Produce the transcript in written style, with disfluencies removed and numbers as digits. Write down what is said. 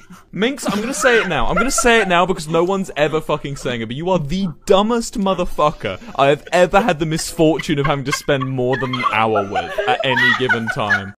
Minx, I'm gonna say it now. I'm gonna say it now because no one's ever fucking saying it, but you are the dumbest motherfucker I have ever had the misfortune of having to spend more than an hour with at any given time.